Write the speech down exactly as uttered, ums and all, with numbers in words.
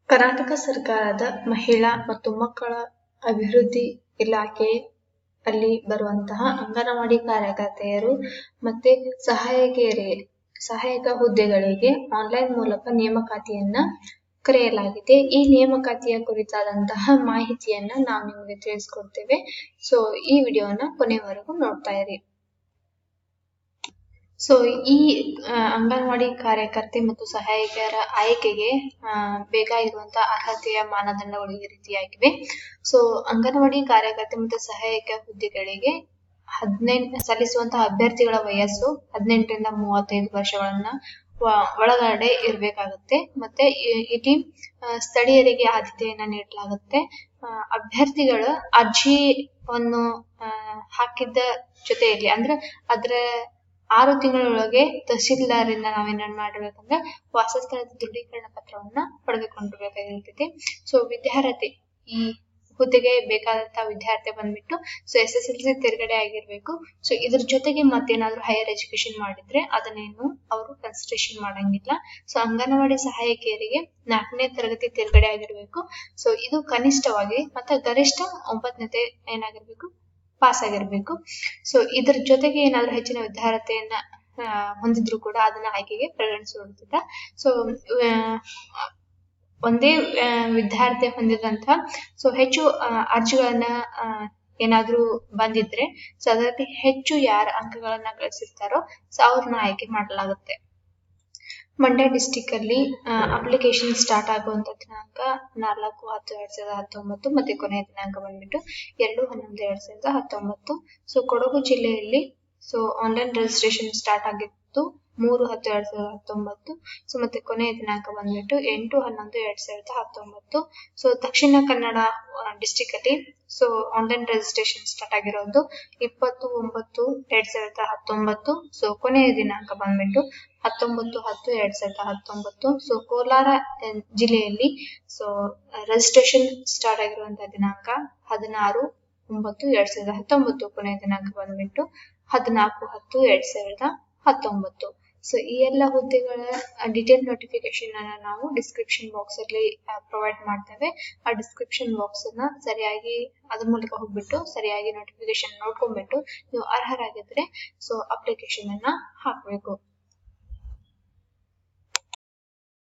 ಕರ್ನಾಟಕ ಸರ್ಕಾರದ ಮಹಿಳಾ ಮತ್ತು ಮಕ್ಕಳ ಅಭಿವೃದ್ಧಿ ಇಲಾಖೆ ಅಲ್ಲಿ ಬರುವಂತಹ ಅಂಗನವಾಡಿ ಕಾರ್ಯಕರ್ತೆಯರು ಮತ್ತೆ ಸಹಾಯಕಿಯರಿಗೆ ಸಹಾಯಕ ಹುದ್ದೆಗಳಿಗೆ ಆನ್ಲೈನ್ ಮೂಲಕ ನೇಮಕಾತಿಯನ್ನ ಕರೆಯಲಾಗಿದೆ. ಈ ನೇಮಕಾತಿಯ ಕುರಿತಾದಂತಹ ಮಾಹಿತಿಯನ್ನ ನಾವು ನಿಮಗೆ ತಿಳಿಸ್ಕೊಡ್ತೇವೆ. ಸೊ ಈ ವಿಡಿಯೋನ ಕೊನೆವರೆಗೂ ನೋಡ್ತಾ ಇರಿ. ಸೊ ಈ ಅಂಗನವಾಡಿ ಕಾರ್ಯಕರ್ತೆ ಮತ್ತು ಸಹಾಯಕಿಯರ ಆಯ್ಕೆಗೆ ಬೇಕಾಗಿರುವಂತಹ ಅರ್ಹತೆಯ ಮಾನದಂಡಗಳು ಈ ರೀತಿಯಾಗಿವೆ. ಸೊ ಅಂಗನವಾಡಿ ಕಾರ್ಯಕರ್ತೆ ಮತ್ತು ಸಹಾಯಕ ಹುದ್ದೆಗಳಿಗೆ ಹದಿನೆಂಟು ಸಲ್ಲಿಸುವಂತಹ ಅಭ್ಯರ್ಥಿಗಳ ವಯಸ್ಸು ಹದಿನೆಂಟರಿಂದ ಮೂವತ್ತೈದು ವರ್ಷಗಳನ್ನ ಒಳಗಡೆ ಇರಬೇಕಾಗುತ್ತೆ. ಮತ್ತೆ ಇಲ್ಲಿ ಸ್ಥಳೀಯರಿಗೆ ಆದ್ಯತೆಯನ್ನ ನೀಡಲಾಗುತ್ತೆ. ಅಭ್ಯರ್ಥಿಗಳ ಅರ್ಜಿಯನ್ನು ಹಾಕಿದ್ದ ಜೊತೆಯಲ್ಲಿ ಅಂದ್ರೆ ಅದ್ರ ಆರು ತಿಂಗಳೊಳಗೆ ತಹಸೀಲ್ದಾರಿಂದ ನಾವೇನ್ ಮಾಡಬೇಕಂದ್ರೆ ವಾಸಸ್ಥಳದ ದೃಢೀಕರಣ ಪತ್ರವನ್ನ ಪಡೆದುಕೊಂಡಿರ್ಬೇಕಾಗಿರ್ತೈತಿ. ಸೊ ವಿದ್ಯಾರ್ಥಿ ಈ ಹುದ್ದೆಗೆ ಬೇಕಾದಂತಹ ವಿದ್ಯಾರ್ಥಿ ಬಂದ್ಬಿಟ್ಟು so S S L C ತೆರಗಡೆ ಆಗಿರ್ಬೇಕು. ಸೊ ಇದ್ರ ಜೊತೆಗೆ ಮತ್ತೇನಾದ್ರೂ ಹೈಯರ್ ಎಜುಕೇಶನ್ ಮಾಡಿದ್ರೆ ಅದನ್ನೇನು ಅವರು ಕನ್ಸಿಡರೇಷನ್ ಮಾಡಂಗಿಲ್ಲ. ಸೊ ಅಂಗನವಾಡಿ ಸಹಾಯಕಿಯರಿಗೆ ನಾಲ್ಕನೇ ತರಗತಿ ತೆರಗಡೆ ಆಗಿರ್ಬೇಕು. ಸೊ ಇದು ಕನಿಷ್ಠವಾಗಿ ಮತ್ತೆ ಗರಿಷ್ಠ ಒಂಬತ್ತನೇ ಏನಾಗಿರ್ಬೇಕು ಪಾಸ್ ಆಗಿರ್ಬೇಕು. ಸೊ ಇದ್ರ ಜೊತೆಗೆ ಏನಾದ್ರೂ ಹೆಚ್ಚಿನ ವಿದ್ಯಾರ್ಥಿಯನ್ನ ಹೊಂದಿದ್ರು ಕೂಡ ಅದನ್ನ ಆಯ್ಕೆಗೆ ಪರಿಗಣಿಸುವುದಿಲ್ಲ. ಸೊ ಒಂದೇ ವಿದ್ಯಾರ್ಥಿ ಹೊಂದಿದಂತ ಸೊ ಹೆಚ್ಚು ಅರ್ಜಿಗಳನ್ನ ಏನಾದ್ರೂ ಬಂದಿದ್ರೆ ಸೊ ಅದರಲ್ಲಿ ಹೆಚ್ಚು ಯಾರ ಅಂಕಗಳನ್ನ ಗಳಿಸಿರ್ತಾರೋ ಸೊ ಅವ್ರನ್ನ ಆಯ್ಕೆ ಮಾಡಲಾಗುತ್ತೆ. ಮಂಡ್ಯ ಡಿಸ್ಟಿಕ್ ಅಲ್ಲಿ ಅಪ್ಲಿಕೇಶನ್ ಸ್ಟಾರ್ಟ್ ಆಗುವಂತ ದಿನಾಂಕ ನಾಲ್ಕು ಹತ್ತು ಎರಡ್ ಸಾವಿರದ ಹತ್ತೊಂಬತ್ತು ಮತ್ತೆ ಕೊನೆಯ ದಿನಾಂಕ ಬಂದ್ಬಿಟ್ಟು ಎರಡು ಹನ್ನೊಂದು ಎರಡ್ ಸಾವಿರದ ಹತ್ತೊಂಬತ್ತು. ಸೊ ಕೊಡಗು ಜಿಲ್ಲೆಯಲ್ಲಿ ಸೊ ಆನ್ಲೈನ್ ರಿಜಿಸ್ಟ್ರೇಷನ್ ಸ್ಟಾರ್ಟ್ ಆಗಿತ್ತು ಮೂರು ಹತ್ತು ಎರಡ್ ಸಾವಿರದ ಹತ್ತೊಂಬತ್ತು. ಸೊ ಮತ್ತೆ ಕೊನೆಯ ದಿನಾಂಕ ಬಂದ್ಬಿಟ್ಟು ಎಂಟು ಹನ್ನೊಂದು ಎರಡ್ ಸಾವಿರದ ಹತ್ತೊಂಬತ್ತು. ಸೊ ದಕ್ಷಿಣ ಕನ್ನಡ ಡಿಸ್ಟಿಕ್ ಅಲ್ಲಿ ಸೊ ಆನ್ಲೈನ್ ರಿಜಿಸ್ಟ್ರೇಷನ್ ಸ್ಟಾರ್ಟ್ ಆಗಿರೋದು ಇಪ್ಪತ್ತು ಒಂಬತ್ತು ಎರಡ್ ಸಾವಿರದ ಹತ್ತೊಂಬತ್ತು. ಸೊ ಕೊನೆಯ ದಿನಾಂಕ ಬಂದ್ಬಿಟ್ಟು ಹತ್ತೊಂಬತ್ತು ಹತ್ತು ಎರಡ್ ಸಾವಿರದ ಹತ್ತೊಂಬತ್ತು. ಸೊ ಕೋಲಾರ ಜಿಲ್ಲೆಯಲ್ಲಿ ಸೊ ರಿಜಿಸ್ಟ್ರೇಷನ್ ಸ್ಟಾರ್ಟ್ ಆಗಿರುವಂತಹ ದಿನಾಂಕ ಹದಿನಾರು ಒಂಬತ್ತು ಎರಡ್ ಸಾವಿರದ ಹತ್ತೊಂಬತ್ತು. ಕೊನೆಯ ದಿನಾಂಕ ಬಂದ್ಬಿಟ್ಟು ಹದಿನಾಲ್ಕು ಹತ್ತು ಎರಡ್ ಸಾವಿರದ ಹತ್ತೊಂಬತ್ತು. ಸೊ ಈ ಎಲ್ಲ ಹುದ್ದೆಗಳ ಡಿಟೇಲ್ ನೋಟಿಫಿಕೇಶನ್ ಅನ್ನ ನಾವು ಡಿಸ್ಕ್ರಿಪ್ಷನ್ ಬಾಕ್ಸ್ ಅಲ್ಲಿ ಪ್ರೊವೈಡ್ ಮಾಡ್ತೇವೆ. ಆ ಡಿಸ್ಕ್ರಿಪ್ಷನ್ ಬಾಕ್ಸ್ ಅನ್ನ ಸರಿಯಾಗಿ ಅದ್ರ ಮೂಲಕ ಹೋಗ್ಬಿಟ್ಟು ಸರಿಯಾಗಿ ನೋಟಿಫಿಕೇಶನ್ ನೋಡ್ಕೊಂಡ್ಬಿಟ್ಟು ನೀವು ಅರ್ಹರಾಗಿದ್ರೆ ಸೊ ಅಪ್ಲಿಕೇಶನ್ ಅನ್ನ ಹಾಕ್ಬೇಕು.